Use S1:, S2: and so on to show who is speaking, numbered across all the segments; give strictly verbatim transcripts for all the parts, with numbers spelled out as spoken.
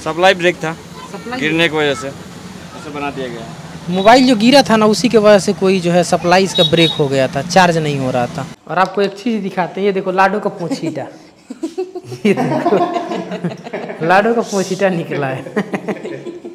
S1: Supply break था,
S2: supply
S1: गिरने की वजह से ऐसे बना दिया गया।
S2: मोबाइल जो गिरा था ना उसी के वजह से कोई जो है सप्लाई इसका ब्रेक हो गया था, चार्ज नहीं हो रहा था। और आपको एक चीज दिखाते हैं, ये देखो लाडो का पोंछीटा ये देखो लाडो का पोंछीटा निकला है।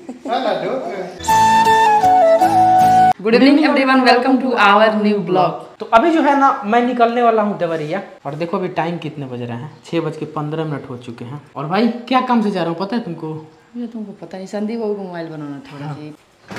S3: Good evening everyone, welcome to our new blog.
S2: तो अभी जो है ना मैं निकलने वाला हूँ देवरिया, और देखो अभी टाइम कितने बज रहे हैं, छः बज के पंद्रह मिनट हो चुके हैं। और भाई क्या काम से जा रहा हूँ पता है तुमको?
S3: ये तुमको पता नहीं, संदीप बाबू को मोबाइल बनाना थोड़ा सी।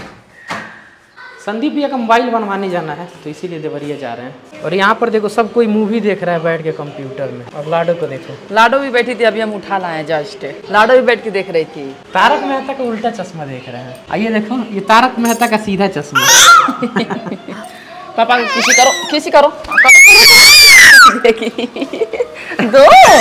S2: संदीप भैया का मोबाइल बनवाने जाना है, तो इसीलिए देवरिया जा रहे हैं। और यहाँ पर देखो सब कोई मूवी देख रहा है बैठ के कंप्यूटर में। और लाडो को देखो,
S3: लाडो भी बैठी थी, अभी हम उठा लाए जस्ट। लाडो भी बैठ के देख रही थी।
S2: तारक मेहता का उल्टा चश्मा देख रहे हैं। आइए देखो, ये तारक मेहता का सीधा चश्मा।
S3: पापा किसी करो किसी करो दो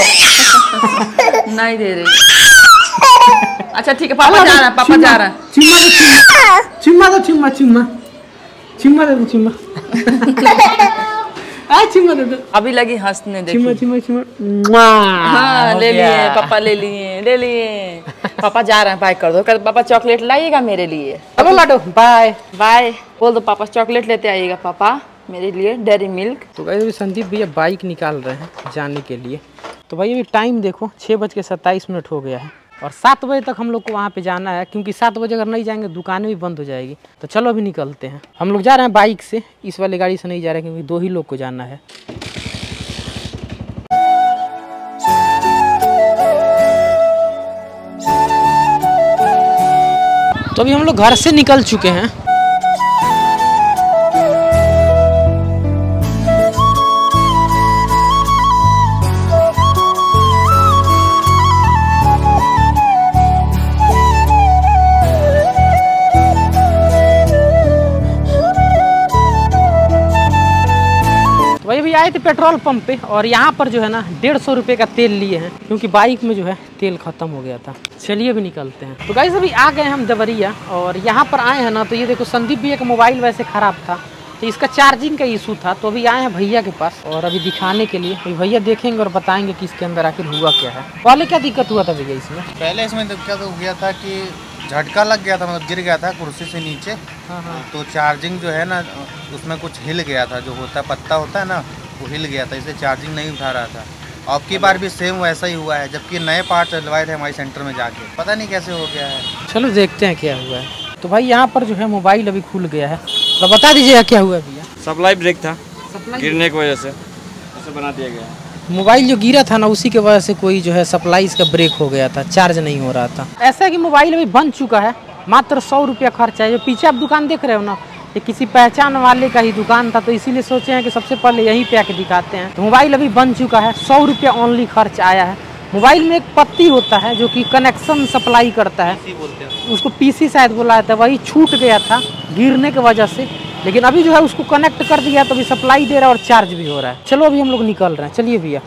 S3: नहीं दे रही। अच्छा ठीक है, पापा जा रहा है, पापा जा रहा है।
S2: चुम्मा दो, चुम्मा दो, चुम्मा चुम्मा चुम्मा दे दो, चुम्मा आ चुम्मा दे दो।
S3: अभी लगी हंसने, देखो
S2: चुम्मा चुम्मा चुम्मा।
S3: हाँ ले लिए पापा, ले लिए ले लिए पापा जा रहे हैं, बाय कर दो। कर पापा चॉकलेट लाइएगा मेरे लिए।
S2: चलो लाडो बाय
S3: बाय बोल दो, पापा चॉकलेट लेते आइएगा पापा मेरे लिए, डेयरी मिल्क।
S2: तो भाई अभी संदीप भैया बाइक निकाल रहे हैं जाने के लिए। तो भाई अभी टाइम देखो, छः बज के सत्ताईस मिनट हो गया है, और सात बजे तक हम लोग को वहाँ पे जाना है, क्योंकि सात बजे अगर नहीं जाएंगे दुकानें भी बंद हो जाएगी। तो चलो अभी निकलते हैं। हम लोग जा रहे हैं बाइक से, इस वाली गाड़ी से नहीं जा रहे क्योंकि दो ही लोग को जाना है। तो अभी हम लोग घर से निकल चुके हैं। भाई अभी आए थे पेट्रोल पंप पे, और यहाँ पर जो है ना डेढ़ सौ रुपये का तेल लिए हैं, क्योंकि बाइक में जो है तेल खत्म हो गया था। चलिए अभी निकलते हैं। तो गाइस अभी आ गए हम देवरिया, और यहाँ पर आए हैं ना तो ये देखो संदीप भैया का मोबाइल वैसे ख़राब था, तो इसका चार्जिंग का इशू था। तो अभी आए हैं भैया के पास, और अभी दिखाने के लिए भैया देखेंगे और बताएंगे कि इसके अंदर आखिर हुआ क्या है। पहले क्या दिक्कत हुआ था भैया इसमें?
S4: पहले इसमें दिक्कत हो गया था कि झटका लग गया था, मतलब गिर गया था कुर्सी से नीचे।
S2: हाँ हाँ।
S4: तो चार्जिंग जो है ना उसमें कुछ हिल गया था, जो होता है पत्ता होता है ना वो हिल गया था, इसलिए चार्जिंग नहीं उठा रहा था। अब की बार भी सेम वैसा ही हुआ है, जबकि नए पार्ट डलवाए थे हमारे सेंटर में जाके, पता नहीं कैसे हो गया है।
S2: चलो देखते हैं क्या हुआ है। तो भाई यहाँ पर जो है मोबाइल अभी खुल गया है, तो बता दीजिएगा क्या हुआ भैया?
S1: सप्लाई ब्रेक था,
S2: सप्लाई
S1: गिरने की वजह से ऐसे बना दिया गया।
S2: मोबाइल जो गिरा था ना उसी के वजह से कोई जो है सप्लाई इसका ब्रेक हो गया था, चार्ज नहीं हो रहा था। ऐसा है कि मोबाइल अभी बन चुका है, मात्र सौ रुपया खर्च है। जो पीछे आप दुकान देख रहे हो ना, ये किसी पहचान वाले का ही दुकान था, तो इसीलिए सोचे हैं कि सबसे पहले यहीं पे आके दिखाते हैं। तो मोबाइल अभी बन चुका है, सौ रुपया ओनली खर्च आया है। मोबाइल में एक पत्ती होता है जो कि कनेक्शन सप्लाई करता है, उसको पीसी शायद बोला जाता है, वही छूट गया था गिरने की वजह से। लेकिन अभी जो है उसको कनेक्ट कर दिया, तो अभी सप्लाई दे रहा है और चार्ज भी हो रहा है। चलो अभी हम लोग निकल रहे हैं, चलिए भैया।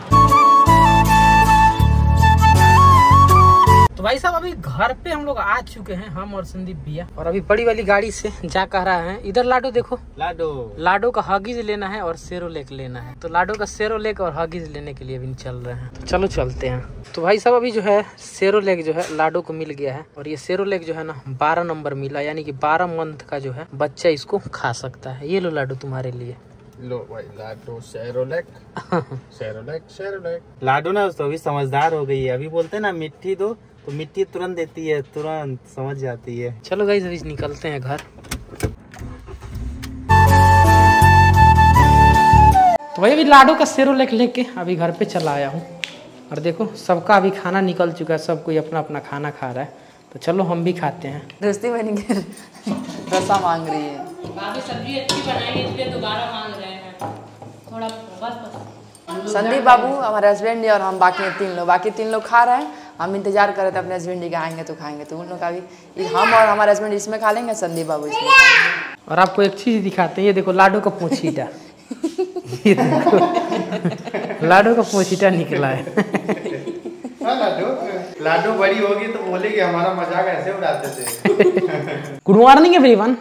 S2: तो भाई साहब अभी घर पे हम लोग आ चुके हैं, हम और संदीप भैया, और अभी बड़ी वाली गाड़ी से जा कह रहा है। इधर लाडो देखो, लाडो लाडो का हगीज लेना है और सेरोलेक लेना है। तो लाडो का सेरोलेक और हगीज लेने के लिए अभी चल रहे हैं, तो चलो चलते हैं। तो भाई साहब अभी जो है सेरोलेक जो है लाडो को मिल गया है, और ये सेरोलेक जो है ना बारह नंबर मिला, यानी कि बारह मंथ का जो है बच्चा इसको खा सकता है। ये लो लाडो तुम्हारे लिए।
S4: लो भाई लाडो सेरोलेक सेरोलेक सेरोलेक। लाडो ना तो अभी समझदार हो गई है, अभी बोलते हैं ना मिट्टी दो तो मिट्टी तुरंत देती है, तुरंत समझ जाती है।
S2: चलो गाइस अभी निकलते हैं घर। तो भाई अभी लाडो का सेरोलेक लेके अभी घर पे चला आया हूँ, और देखो सबका अभी खाना निकल चुका है, सब कोई अपना अपना खाना खा रहा है। तो चलो हम भी खाते हैं।
S3: दोस्ती बनी के रसा मांग रही है।
S5: बाकी सब्जी अच्छी बनाएंगे इसलिए दोबारा मांग रहे हैं थोड़ा, बस बस।
S3: संदीप बाबू हमारे हस्बैंड और हम, बाकी तीन लोग बाकी तीन लोग खा रहे हैं। हम इंतजार कर रहे थे अपने हस्बैंड जी आएंगे तो खाएंगे, तो उन लोग का भी हम और हमारे हस्बैंड इसमें खा लेंगे, संदीप बाबू इसमें खाएंगे।
S2: और आपको एक चीज दिखाते हैं, ये देखो लाडो का पोंछीटा ये देखो लाडो का पोंछीटा निकला है।
S4: लाडो लाडो बड़ी होगी तो बोलेगी हमारा मजाक ऐसे उड़ाते थे।
S2: गुड मॉर्निंग एवरीवन,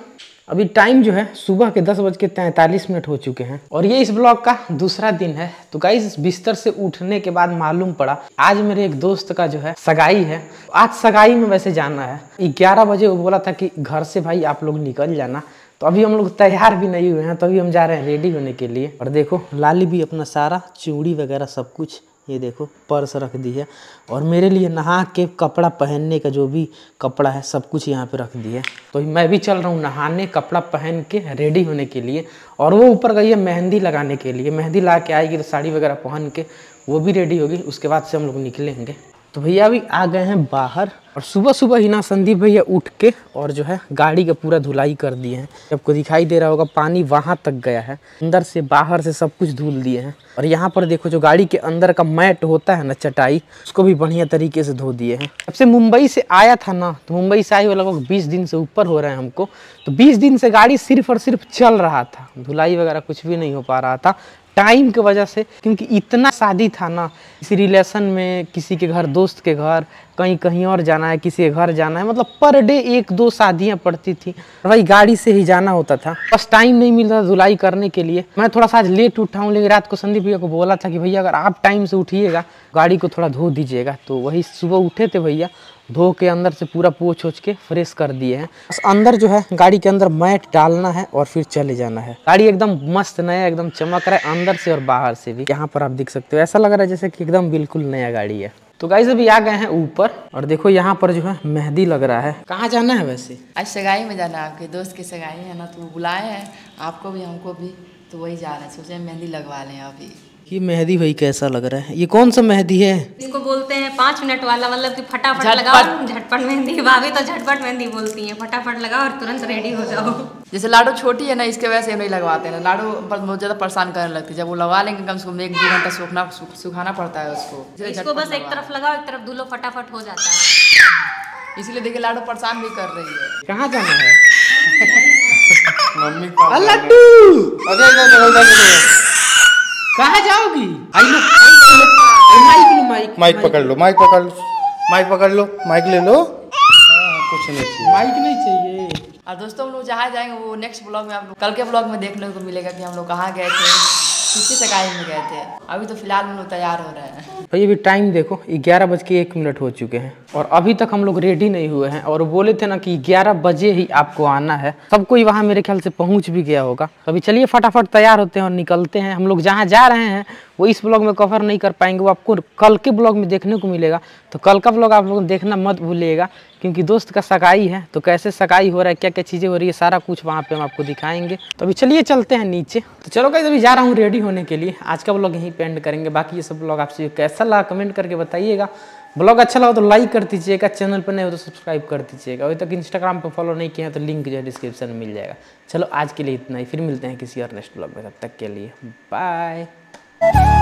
S2: अभी टाइम जो है सुबह के दस बज के तैंतालीस मिनट हो चुके हैं और ये इस ब्लॉग का दूसरा दिन है। तो गाइस बिस्तर से उठने के बाद मालूम पड़ा आज मेरे एक दोस्त का जो है सगाई है। आज सगाई में वैसे जाना है। ग्यारह बजे वो बोला था कि घर से भाई आप लोग निकल जाना। तो अभी हम लोग तैयार भी नहीं हुए हैं, तो अभी हम जा रहे हैं रेडी होने के लिए। और देखो लाली भी अपना सारा चूड़ी वगैरह सब कुछ ये देखो पर्स रख दी है और मेरे लिए नहा के कपड़ा पहनने का जो भी कपड़ा है सब कुछ यहाँ पे रख दी है। तो मैं भी चल रहा हूँ नहाने, कपड़ा पहन के रेडी होने के लिए। और वो ऊपर गई है मेहंदी लगाने के लिए। मेहंदी ला के आएगी तो साड़ी वगैरह पहन के वो भी रेडी होगी। उसके बाद से हम लोग निकलेंगे। तो भैया अभी आ गए हैं बाहर और सुबह सुबह ही ना संदीप भैया उठ के और जो है गाड़ी का पूरा धुलाई कर दिए हैं। आपको दिखाई दे रहा होगा पानी वहां तक गया है, अंदर से बाहर से सब कुछ धुल दिए हैं। और यहाँ पर देखो जो गाड़ी के अंदर का मैट होता है ना चटाई, उसको भी बढ़िया तरीके से धो दिए हैं। जब से मुंबई से आया था ना, तो मुंबई से आए हुए लगभग बीस दिन से ऊपर हो रहे हैं हमको। तो बीस दिन से गाड़ी सिर्फ और सिर्फ चल रहा था, धुलाई वगैरह कुछ भी नहीं हो पा रहा था टाइम की वजह से। क्योंकि इतना शादी था ना, किसी रिलेशन में, किसी के घर, दोस्त के घर, कहीं कहीं और जाना है, किसी के घर जाना है, मतलब पर डे एक दो शादियां पड़ती थी। भाई गाड़ी से ही जाना होता था, बस टाइम नहीं मिल रहा धुलाई करने के लिए। मैं थोड़ा सा आज लेट उठा हूँ, लेकिन रात को संदीप भैया को बोला था कि भैया अगर आप टाइम से उठिएगा गाड़ी को थोड़ा धो दीजिएगा। तो वही सुबह उठे थे भैया, धो के अंदर से पूरा पोंछ ओछ के फ्रेश कर दिए हैं। बस अंदर जो है गाड़ी के अंदर मैट डालना है और फिर चले जाना है। गाड़ी एकदम मस्त नया एकदम चमक रहा है अंदर से और बाहर से भी। यहाँ पर आप देख सकते हो, ऐसा लग रहा है जैसे कि एकदम बिल्कुल नया गाड़ी है। तो गाइस अभी आ गए हैं ऊपर और देखो यहाँ पर जो है मेहंदी लग रहा है। कहाँ जाना है वैसे?
S3: आज सगाई में जाना है, आपके दोस्त की सगाई है ना, तो वो बुलाए हैं आपको भी हमको भी, तो वही जा रहे हैं। सोचे मेहंदी लगवा लें अभी।
S2: ये मेहंदी भाई कैसा लग रहा है? ये कौन सा मेहंदी है?
S5: इसको बोलते हैं पाँच मिनट वाला, मतलब कि फटाफट लगाओ झटपट मेहंदी। भाभी तो झटपट मेहंदी बोलती हैं, फटाफट लगाओ और तुरंत रेडी हो जाओ।
S3: जैसे लाडो छोटी है ना, इसके वजह से नहीं लगवाते हैं। लाडो पर बहुत ज़्यादा परेशान करने लगती है। जब वो लगा लेंगे कम से कम एक दो घंटा सूखना सुखाना पड़ता है उसको।
S5: इसको बस एक तरफ लगाओ एक तरफ धुलो, फटाफट हो जाता है।
S3: इसीलिए देखिए लाडो परेशान भी कर रही है।
S2: कहाँ जाना है?
S4: मम्मी
S2: कहाँ जाओगी? आई लो, माइक लो, माइक
S4: माइक पकड़ लो, माइक पकड़ लो, माइक पकड़ लो, माइक ले लो। कुछ नहीं चाहिए,
S2: माइक नहीं चाहिए।
S3: और दोस्तों हम लोग जहाँ जाएंगे वो नेक्स्ट ब्लॉग में आप लोग कल के ब्लॉग में देखने को मिलेगा कि हम लोग कहाँ गए थे, किसकी सगाई में गए थे। अभी तो फिलहाल हम लोग तैयार हो रहे हैं।
S2: भाई अभी टाइम देखो ग्यारह बज के एक मिनट हो चुके हैं और अभी तक हम लोग रेडी नहीं हुए हैं। और बोले थे ना कि ग्यारह बजे ही आपको आना है। सब कोई वहाँ मेरे ख्याल से पहुँच भी गया होगा। तो अभी चलिए फटाफट तैयार होते हैं और निकलते हैं। हम लोग जहाँ जा रहे हैं वो इस ब्लॉग में कवर नहीं कर पाएंगे, वो आपको कल के ब्लॉग में देखने को मिलेगा। तो कल का ब्लॉग आप लोग देखना मत भूलिएगा, क्योंकि दोस्त का सगाई है। तो कैसे सगाई हो रहा है, क्या क्या चीज़ें हो रही है, सारा कुछ वहाँ पे हम आपको दिखाएंगे। तो अभी चलिए चलते हैं नीचे। तो चलो गाइस अभी जा रहा हूँ रेडी होने के लिए। आज का ब्लॉग यहीं पे एंड करेंगे। बाकी ये सब ब्लॉग आपसे कैसा लगा कमेंट करके बताइएगा। ब्लॉग अच्छा लगा तो लाइक कर दीजिएगा, चैनल पर नहीं हो तो सब्सक्राइब कर दीजिएगा। अभी तक इंस्टाग्राम पे फॉलो नहीं किया है तो लिंक जो है डिस्क्रिप्शन में मिल जाएगा। चलो आज के लिए इतना ही, फिर मिलते हैं किसी और नेक्स्ट ब्लॉग में। तब तक के लिए बाय।